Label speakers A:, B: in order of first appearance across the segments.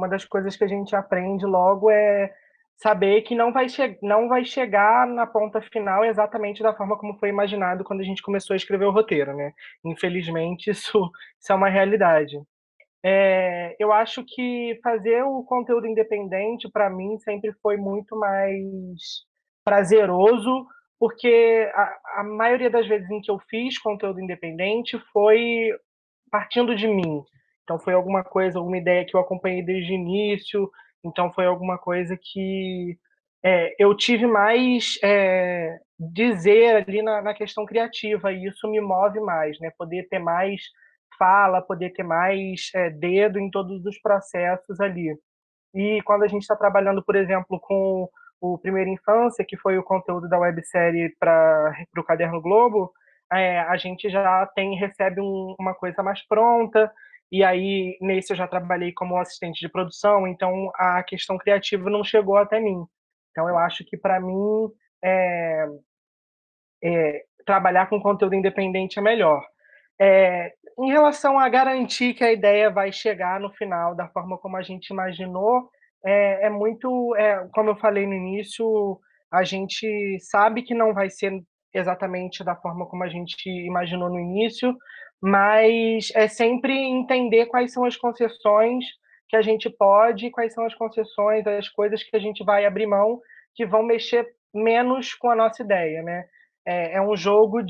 A: uma das coisas que a gente aprende logo é saber que não vai chegar na ponta final exatamente da forma como foi imaginado quando a gente começou a escrever o roteiro, né? Infelizmente, isso é uma realidade. Eu acho que fazer o conteúdo independente, para mim, sempre foi muito mais prazeroso, porque a maioria das vezes em que eu fiz conteúdo independente foi partindo de mim. Então foi alguma coisa, alguma ideia que eu acompanhei desde o início. Então foi alguma coisa que eu tive mais dizer ali na questão criativa, e isso me move mais, né? Poder ter mais fala, poder ter mais dedo em todos os processos ali. E quando a gente está trabalhando, por exemplo, com o Primeira Infância, que foi o conteúdo da websérie para o Caderno Globo, a gente já recebe uma coisa mais pronta, e aí nesse eu já trabalhei como assistente de produção, então a questão criativa não chegou até mim. Então eu acho que para mim é, trabalhar com conteúdo independente é melhor. Em relação a garantir que a ideia vai chegar no final da forma como a gente imaginou, como eu falei no início, a gente sabe que não vai ser exatamente da forma como a gente imaginou no início, mas é sempre entender quais são as concessões que a gente pode, quais são as concessões, as coisas que a gente vai abrir mão, que vão mexer menos com a nossa ideia, né? É um jogo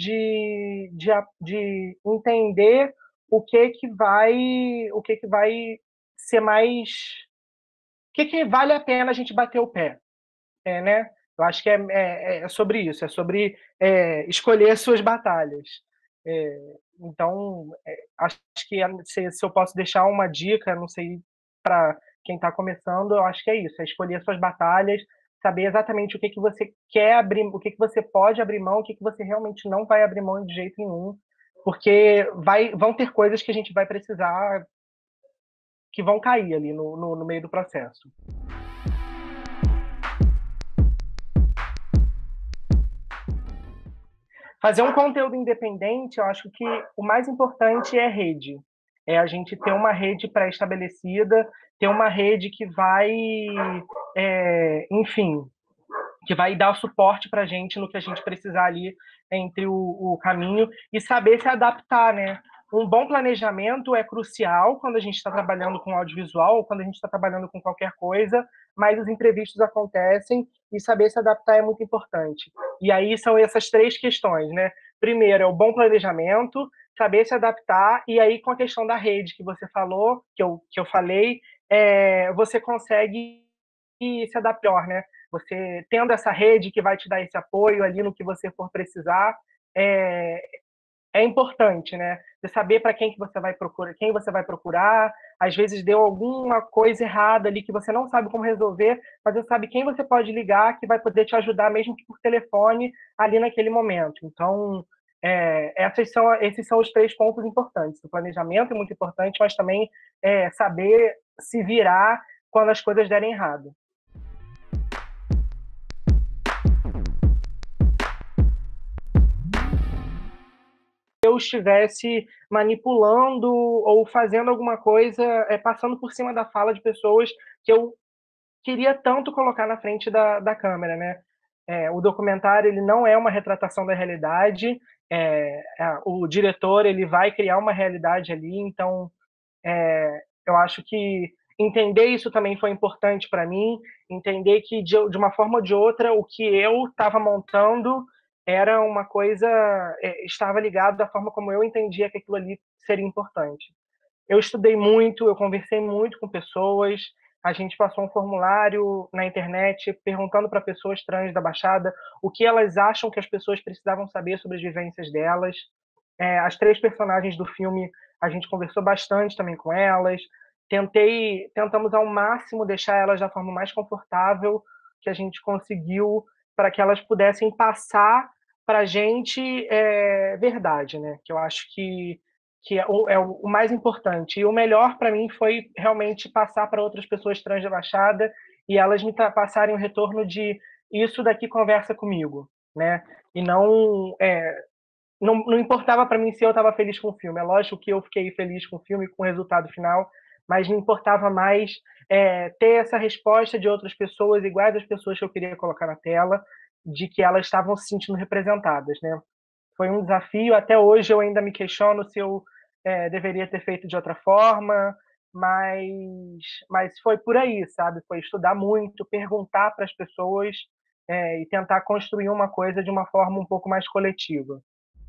A: de entender o que vai ser mais, o que vale a pena a gente bater o pé, né? Eu acho que é sobre isso, é sobre escolher as suas batalhas. Então, acho que se eu posso deixar uma dica, não sei, para quem está começando, eu acho que é isso, é escolher as suas batalhas, saber exatamente o que você quer abrir, o que você pode abrir mão, o que você realmente não vai abrir mão de jeito nenhum, porque vão ter coisas que a gente vai precisar que vão cair ali no meio do processo. Fazer um conteúdo independente, eu acho que o mais importante é rede. É a gente ter uma rede pré-estabelecida, ter uma rede que vai, enfim, que vai dar o suporte para a gente no que a gente precisar ali entre o caminho e saber se adaptar, né? Um bom planejamento é crucial quando a gente está trabalhando com audiovisual ou quando a gente está trabalhando com qualquer coisa, mas os imprevistos acontecem e saber se adaptar é muito importante. E aí são essas três questões, né? Primeiro é o bom planejamento, saber se adaptar, e aí com a questão da rede que você falou, que eu falei, você consegue se adaptar, né? Você tendo essa rede que vai te dar esse apoio ali no que você for precisar, é, é importante, né? Você saber para quem que você vai procurar, quem você vai procurar. Às vezes deu alguma coisa errada ali que você não sabe como resolver, mas você sabe quem você pode ligar que vai poder te ajudar, mesmo que por telefone, ali naquele momento. Então, esses são os três pontos importantes. O planejamento é muito importante, mas também saber se virar quando as coisas derem errado. Eu estivesse manipulando ou fazendo alguma coisa, passando por cima da fala de pessoas que eu queria tanto colocar na frente da câmera, né? O documentário ele não é uma retratação da realidade, o diretor ele vai criar uma realidade ali, então eu acho que entender isso também foi importante para mim, entender que de uma forma ou de outra o que eu estava montando era uma coisa, estava ligado da forma como eu entendia que aquilo ali seria importante. Eu estudei muito, eu conversei muito com pessoas, a gente passou um formulário na internet perguntando para pessoas trans da Baixada o que elas acham que as pessoas precisavam saber sobre as vivências delas. As três personagens do filme, a gente conversou bastante também com elas. Tentamos ao máximo deixar elas da forma mais confortável que a gente conseguiu para que elas pudessem passar para a gente verdade, né? Que eu acho que é o mais importante. E o melhor para mim foi realmente passar para outras pessoas trans da Baixada e elas me passarem o retorno de isso daqui conversa comigo, né? E não importava para mim se eu estava feliz com o filme. É lógico que eu fiquei feliz com o filme, com o resultado final, mas me importava mais ter essa resposta de outras pessoas, iguais às pessoas que eu queria colocar na tela, de que elas estavam se sentindo representadas, né? Foi um desafio, até hoje eu ainda me questiono se eu deveria ter feito de outra forma, mas, mas foi por aí, sabe? Foi estudar muito, perguntar para as pessoas e tentar construir uma coisa de uma forma um pouco mais coletiva.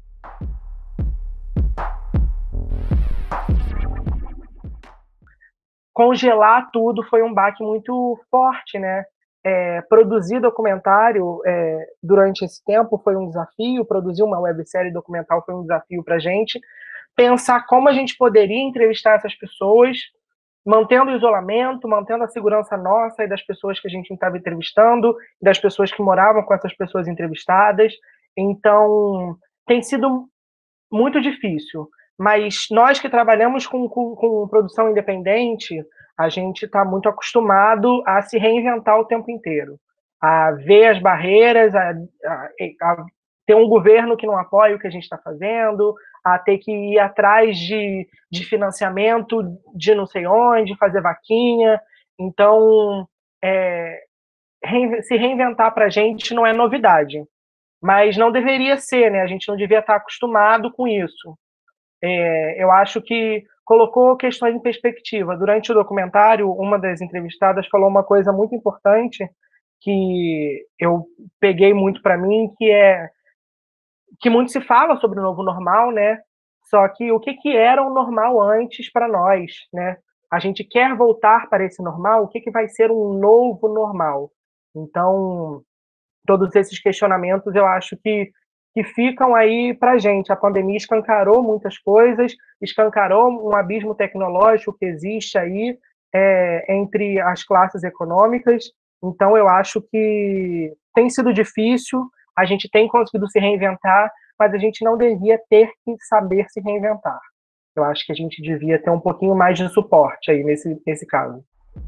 A: Congelar tudo foi um baque muito forte, né? Produzir documentário durante esse tempo foi um desafio, produzir uma websérie documental foi um desafio para a gente, pensar como a gente poderia entrevistar essas pessoas, mantendo o isolamento, mantendo a segurança nossa e das pessoas que a gente estava entrevistando, das pessoas que moravam com essas pessoas entrevistadas. Então, tem sido muito difícil. Mas nós que trabalhamos com produção independente, a gente está muito acostumado a se reinventar o tempo inteiro, a ver as barreiras, a ter um governo que não apoia o que a gente está fazendo, a ter que ir atrás de financiamento de não sei onde, fazer vaquinha. Então, é, se reinventar para a gente não é novidade, mas não deveria ser, né? A gente não devia estar acostumado com isso. Eu acho que colocou questões em perspectiva. Durante o documentário, uma das entrevistadas falou uma coisa muito importante que eu peguei muito para mim, que é que muito se fala sobre o novo normal, né? Só que o que era o normal antes para nós, né? A gente quer voltar para esse normal, o que vai ser um novo normal? Então, todos esses questionamentos eu acho que ficam aí para a gente. A pandemia escancarou muitas coisas, escancarou um abismo tecnológico que existe aí entre as classes econômicas. Então, eu acho que tem sido difícil, a gente tem conseguido se reinventar, mas a gente não devia ter que saber se reinventar. Eu acho que a gente devia ter um pouquinho mais de suporte aí nesse caso.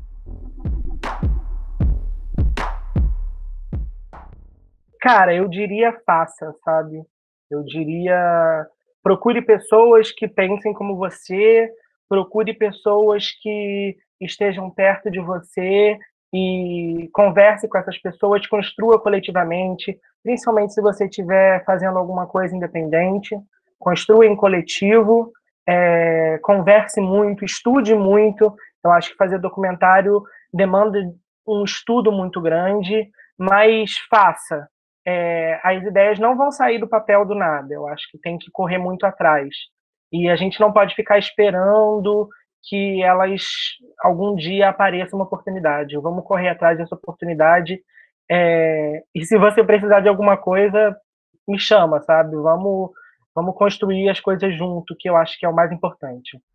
A: Cara, eu diria faça, sabe? Eu diria procure pessoas que pensem como você, procure pessoas que estejam perto de você e converse com essas pessoas, construa coletivamente, principalmente se você estiver fazendo alguma coisa independente, construa em coletivo, converse muito, estude muito. Eu acho que fazer documentário demanda um estudo muito grande, mas faça, as ideias não vão sair do papel do nada. Eu acho que tem que correr muito atrás. E a gente não pode ficar esperando que elas algum dia apareça uma oportunidade. Vamos correr atrás dessa oportunidade. E se você precisar de alguma coisa, me chama, sabe? Vamos construir as coisas junto, que eu acho que é o mais importante.